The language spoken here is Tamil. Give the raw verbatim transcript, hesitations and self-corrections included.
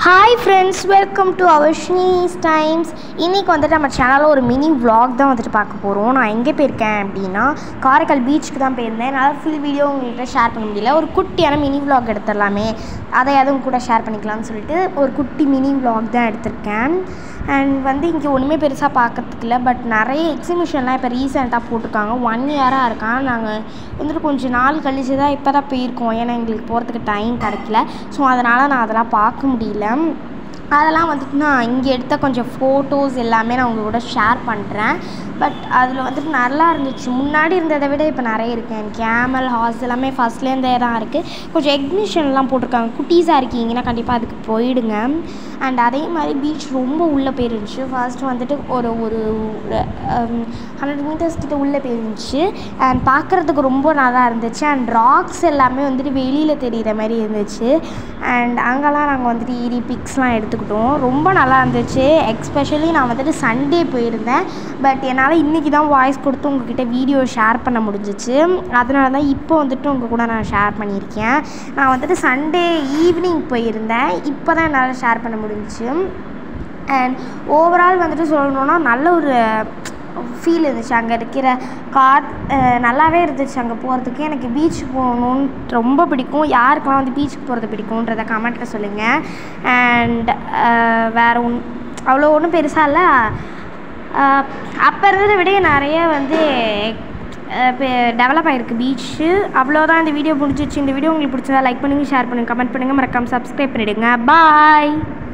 Hi friends, welcome to our Shrini's Times. இன்னைக்கு வந்துட்டு நம்ம சேனலில் ஒரு மினி vlog தான் வந்துட்டு பார்க்க போகிறோம். நான் எங்கே போயிருக்கேன் அப்படின்னா காரைக்கால் பீச்சுக்கு தான் போயிருந்தேன். என்னால் ஃபுல் வீடியோ உங்கள்கிட்ட ஷேர் பண்ண முடியல. ஒரு குட்டியான மினி vlog எடுத்துடலாமே, அதை அதுவும் கூட ஷேர் பண்ணிக்கலாம்னு சொல்லிட்டு ஒரு குட்டி மினி vlog தான் எடுத்திருக்கேன். அண்ட் வந்து இங்கே ஒன்றுமே பெருசாக பார்க்கறதுக்கு இல்லை, பட் நிறைய எக்ஸிபிஷன்லாம் இப்போ ரீசெண்டாக போட்டிருக்காங்க. ஒன் இயராக இருக்கான். நாங்கள் வந்துட்டு கொஞ்சம் நாள் கழிச்சு தான் இப்போ தான் போயிருக்கோம், ஏன்னா எங்களுக்கு போகிறதுக்கு டைம் கிடைக்கல. ஸோ அதனால் நான் அதெல்லாம் பார்க்க முடியல. அதெல்லாம் வந்துட்டு நான் இங்கே எடுத்த கொஞ்சம் ஃபோட்டோஸ் எல்லாமே நான் உங்கள் கூட ஷேர் பண்ணுறேன். பட் அதில் வந்துட்டு நல்லா இருந்துச்சு. முன்னாடி இருந்ததை விட இப்போ நிறைய இருக்குது. கேமல் ஹார்ஸ் எல்லாமே ஃபஸ்ட்லேருந்தே தான் இருக்குது. கொஞ்சம் எக்ஸிபிஷன்லாம் போட்டிருக்காங்க. குட்டீஸாக இருக்கீங்கன்னா கண்டிப்பாக அதுக்கு போயிடுங்க. அண்ட் அதே மாதிரி பீச் ரொம்ப உள்ளே போயிருந்துச்சு. ஃபர்ஸ்ட் வந்துட்டு ஒரு ஒரு ஹண்ட்ரட் மீட்டர்ஸ் கிட்ட உள்ளே போயிருந்துச்சு. அண்ட் பார்க்குறதுக்கு ரொம்ப நல்லா இருந்துச்சு. அண்ட் ராக்ஸ் எல்லாமே வந்துட்டு வெளியில் தெரிகிற மாதிரி இருந்துச்சு. அண்ட் அங்கெல்லாம் நாங்கள் வந்துட்டு ஏறி பிக்ஸ்லாம் எடுத்துக்கிட்டோம். ரொம்ப நல்லா இருந்துச்சு. எக்ஸ்பெஷலி நான் வந்துட்டு சண்டே போயிருந்தேன். பட் என்னால் இன்றைக்கி தான் வாய்ஸ் கொடுத்து உங்கள்கிட்ட வீடியோ ஷேர் பண்ண முடிஞ்சிச்சு. அதனால தான் இப்போ வந்துட்டு உங்கள் கூட நான் ஷேர் பண்ணியிருக்கேன். நான் வந்துட்டு சண்டே ஈவினிங் போயிருந்தேன். இப்போ தான் என்னால் ஷேர் பண்ண முடிஞ்சிச்சு. அண்ட் ஓவரால் வந்துட்டு சொல்லணுன்னா நல்ல ஒரு ஃபீல் இருந்துச்சு. அங்கே இருக்கிற காட் நல்லாவே இருந்துச்சு. அங்கே போகிறதுக்கு எனக்கு பீச்சுக்கு போகணுன்னு ரொம்ப பிடிக்கும். யாருக்கெல்லாம் வந்து பீச்சுக்கு போகிறது பிடிக்குன்றதை கமெண்ட்டில் சொல்லுங்கள். அண்ட் வேறு ஒன் அவ்வளோ ஒன்றும் பெருசாக இல்லை. அப்போ இருந்ததை விட நிறைய வந்து இப்போ டெவலப் ஆகிருக்கு பீச்சு. அவ்வளோதான். இந்த வீடியோ முடிஞ்சிச்சு. இந்த வீடியோ உங்களுக்கு பிடிச்சதா லைக் பண்ணுங்கள், ஷேர் பண்ணுங்கள், கமெண்ட் பண்ணுங்கள், மறக்காமல் சப்ஸ்கிரைப் பண்ணிவிடுங்க. பாய்.